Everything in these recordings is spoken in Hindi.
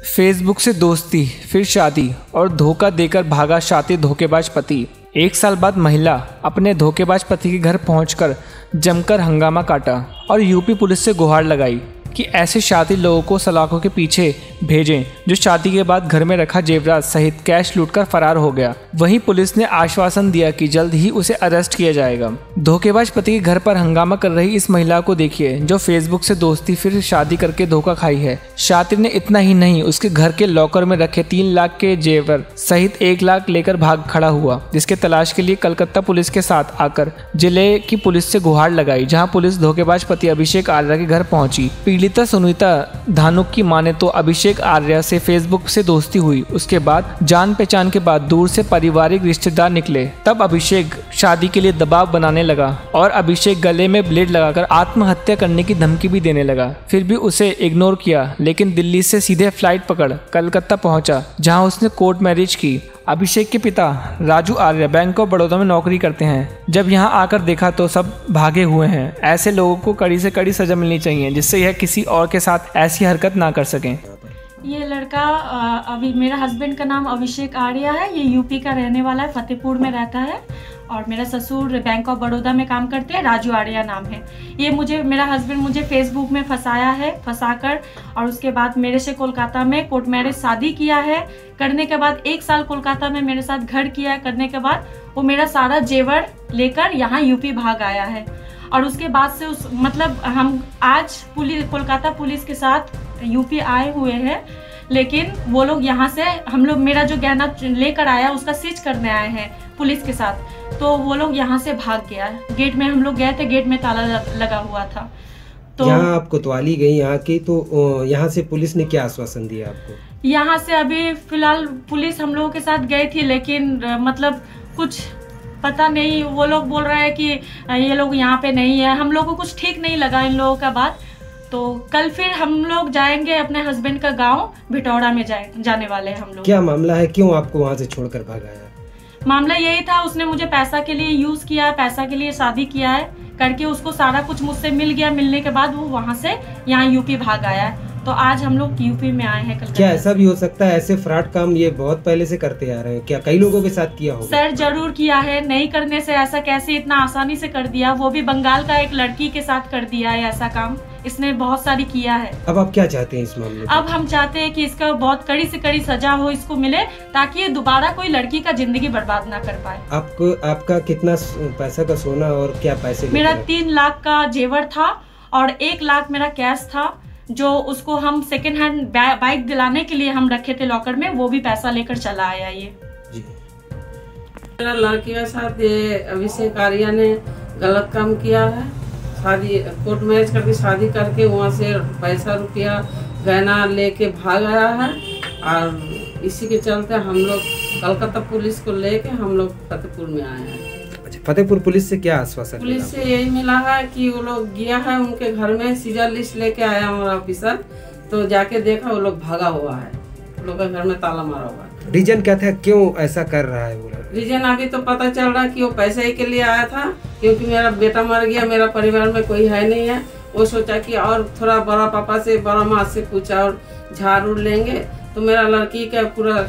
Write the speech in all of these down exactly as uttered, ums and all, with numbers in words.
फेसबुक से दोस्ती, फिर शादी और धोखा देकर भागा शातिर धोखेबाज पति। एक साल बाद महिला अपने धोखेबाज पति के घर पहुंचकर जमकर हंगामा काटा और यूपी पुलिस से गुहार लगाई कि ऐसे शातिर लोगों को सलाखों के पीछे भेजें जो शादी के बाद घर में रखा जेवरात सहित कैश लूटकर फरार हो गया। वहीं पुलिस ने आश्वासन दिया कि जल्द ही उसे अरेस्ट किया जाएगा। धोखेबाज पति के घर पर हंगामा कर रही इस महिला को देखिए जो फेसबुक से दोस्ती फिर शादी करके धोखा खाई है। शातिर ने इतना ही नहीं, उसके घर के लॉकर में रखे तीन लाख के जेवर सहित एक लाख लेकर भाग खड़ा हुआ, जिसके तलाश के लिए कलकत्ता पुलिस के साथ आकर जिले की पुलिस से गुहार लगाई, जहां पुलिस धोखेबाज पति अभिषेक आर्या के घर पहुंची। पीड़िता सुनीता धानुक की माने तो अभिषेक आर्या से फेसबुक से दोस्ती हुई, उसके बाद जान पहचान के बाद दूर से पारिवारिक रिश्तेदार निकले। तब अभिषेक शादी के लिए दबाव बनाने लगा और अभिषेक गले में ब्लेड लगाकर आत्महत्या करने की धमकी भी देने लगा। फिर भी उसे इग्नोर किया, लेकिन दिल्ली से सीधे फ्लाइट पकड़ कलकत्ता पहुंचा, जहां उसने कोर्ट मैरिज की। अभिषेक के पिता राजू आर्या बैंक ऑफ बड़ौदा में नौकरी करते हैं। जब यहां आकर देखा तो सब भागे हुए हैं। ऐसे लोगों को कड़ी से कड़ी सजा मिलनी चाहिए जिससे यह किसी और के साथ ऐसी हरकत ना कर सकें। ये लड़का अभी मेरा हस्बैंड का नाम अभिषेक आर्या है। ये यूपी का रहने वाला है, फतेहपुर में रहता है। और मेरा ससुर बैंक ऑफ बड़ौदा में काम करते हैं, राजू आर्या नाम है। ये मुझे मेरा हस्बैंड मुझे फेसबुक में फंसाया है, फंसाकर और उसके बाद मेरे से कोलकाता में कोर्ट मैरिज शादी किया है। करने के बाद एक साल कोलकाता में मेरे साथ घर किया। करने के बाद वो मेरा सारा जेवर लेकर यहाँ यूपी भाग आया है। और उसके बाद से उस मतलब हम आज पुलिस कोलकाता पुलिस के साथ यूपी आए हुए हैं, लेकिन वो लोग यहाँ से हम लोग मेरा जो गहना लेकर आया उसका सीज करने आए हैं पुलिस के साथ, तो वो लोग यहाँ से भाग गया। गेट में हम लोग गए थे, गेट में ताला लगा हुआ था। तो यहाँ आप कोतवाली गई यहाँ की, तो यहाँ से पुलिस ने क्या आश्वासन दिया आपको? यहाँ से अभी फिलहाल पुलिस हम लोगों के साथ गई थी, लेकिन मतलब कुछ पता नहीं, वो लोग बोल रहे हैं कि ये लोग यहाँ पे नहीं है। हम लोग को कुछ ठीक नहीं लगा इन लोगों का बात। तो कल फिर हम लोग जाएंगे अपने हस्बैंड का गांव भिटौड़ा में जाए जाने वाले हैं हम लोग। क्या मामला है, क्यों आपको वहाँ से छोड़कर भागाया? मामला यही था, उसने मुझे पैसा के लिए यूज किया है, पैसा के लिए शादी किया है करके उसको सारा कुछ मुझसे मिल गया। मिलने के बाद वो वहाँ से यहाँ यूपी भाग आया है। तो आज हम लोग यूपी में आए हैं। क्या ऐसा भी हो सकता है, ऐसे फ्रॉड काम ये बहुत पहले से करते आ रहे हैं? क्या कई लोगों के साथ किया होगा? सर जरूर किया है, नहीं करने से ऐसा कैसे इतना आसानी से कर दिया। वो भी बंगाल का एक लड़की के साथ कर दिया है ऐसा काम, इसने बहुत सारी किया है। अब आप क्या चाहते हैं इस मामले में? अब हम चाहते हैं कि इसका बहुत कड़ी से कड़ी सजा हो, इसको मिले, ताकि ये दोबारा कोई लड़की का जिंदगी बर्बाद ना कर पाए। आपको आपका कितना पैसा का सोना और क्या पैसे? मेरा तीन लाख का जेवर था और एक लाख मेरा कैश था, जो उसको हम सेकेंड हैंड बाइक दिलाने के लिए हम रखे थे लॉकर में, वो भी पैसा लेकर चला आया ये जी। मेरा लड़की के साथ ये अभिषेक आर्या ने गलत काम किया है। शादी कोर्ट मैरिज करके शादी करके वहाँ से पैसा रुपया गहना लेके भाग आया है। और इसी के चलते हम लोग कलकत्ता पुलिस को लेके हम लोग फतेहपुर में आए हैं। फतेहपुर पुलिस से क्या आश्वासन? पुलिस से यही मिला है कि वो लोग गया है उनके घर में, सीजर लिस्ट लेके आया हमारा ऑफिसर, तो जाके देखा वो लोग भागा हुआ है, लोग के घर में ताला मारा हुआ है। रीजन क्या था, क्यों ऐसा कर रहा है वो? रीजन अभी तो पता चल रहा है कि वो पैसे ही के लिए आया था, क्योंकि मेरा बेटा मर गया, मेरा परिवार में कोई है नहीं है। वो सोचा कि और थोड़ा बड़ा पापा से बड़ा माँ से कुछ और झाड़ उड़ लेंगे तो मेरा लड़की का पूरा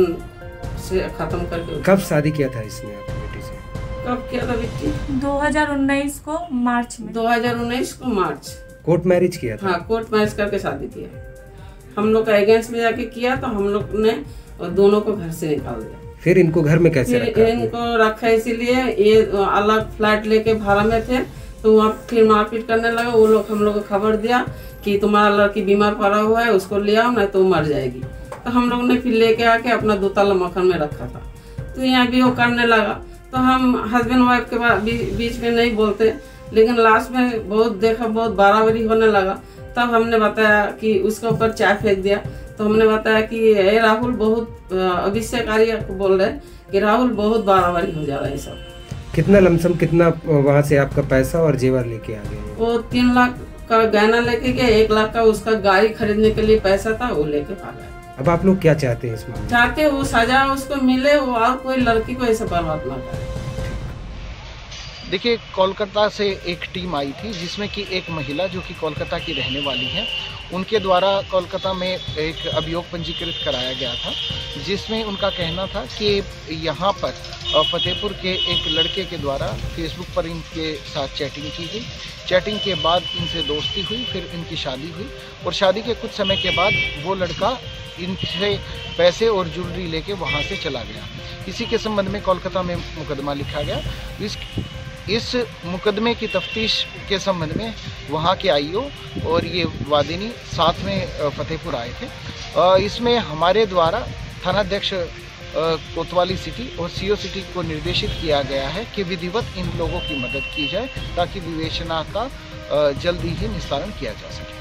से खत्म करके। कब शादी किया था इसने आपकी बेटी से? कब किया था बेटी? दो हज़ार उन्नीस को मार्च में। दो हज़ार उन्नीस को मार्च। कोर्ट मैरिज किया था? हाँ, कोर्ट मैरिज करके शादी किया। हम लोग का एजेंट्स में जाके किया तो हम लोग ने और दोनों को घर से निकाल दिया। फिर इनको घर में कैसे रखा? इनको रखा इसीलिए, ये अलग फ्लैट लेके भाड़ा में थे, तो वहाँ फिर मारपीट करने लगा। वो लोग हम लोग को खबर दिया कि तुम्हारा लड़की बीमार पड़ा हुआ है, उसको ले आओ नहीं तो मर जाएगी। तो हम लोग ने फिर लेके आके अपना दो ताला मकान में रखा था। तो यहाँ भी वो करने लगा, तो हम हस्बैंड वाइफ के बाद बीच में नहीं बोलते, लेकिन लास्ट में बहुत देखा, बहुत बाराबारी होने लगा। तब हमने बताया कि उसके ऊपर चाय फेंक दिया। तो हमने बताया कि ये राहुल बहुत, अभिषेक आर्या को बोल रहे कि राहुल बहुत बाराबारी हो जा रहा है सब। कितना लमसम, कितना वहाँ से आपका पैसा और जेवर लेके आ गए? वो तीन लाख का गहना लेके गया, एक लाख का उसका गाड़ी खरीदने के लिए पैसा था, वो लेके भागा। अब आप लोग क्या चाहते हैं इसमें? चाहते वो सजा उसको मिले, वो और कोई लड़की को ऐसे बर्बाद ना करे। देखिए, कोलकाता से एक टीम आई थी जिसमें कि एक महिला जो कि कोलकाता की रहने वाली है, उनके द्वारा कोलकाता में एक अभियोग पंजीकृत कराया गया था, जिसमें उनका कहना था कि यहाँ पर फतेहपुर के एक लड़के के द्वारा फेसबुक पर इनके साथ चैटिंग की गई। चैटिंग के बाद इनसे दोस्ती हुई, फिर इनकी शादी हुई और शादी के कुछ समय के बाद वो लड़का इनसे पैसे और ज्वेलरी लेके वहाँ से चला गया। इसी के संबंध में कोलकाता में मुकदमा लिखा गया। इस इस मुकदमे की तफ्तीश के संबंध में वहाँ के आईओ और ये वादिनी साथ में फतेहपुर आए थे। इसमें हमारे द्वारा थानाध्यक्ष कोतवाली सिटी और सीओ सिटी को निर्देशित किया गया है कि विधिवत इन लोगों की मदद की जाए ताकि विवेचना का जल्दी ही निस्तारण किया जा सके।